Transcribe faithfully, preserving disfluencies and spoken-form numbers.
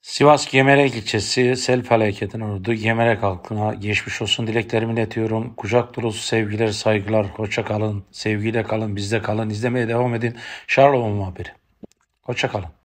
Sivas Gemerek ilçesi sel felaketine uğradı. Gemerek halkına geçmiş olsun dileklerimi iletiyorum. Kucak dolusu sevgiler, saygılar. Hoşça kalın. Sevgiyle kalın, bizde kalın. İzlemeye devam edin. Şarlova haberi. Hoşça kalın.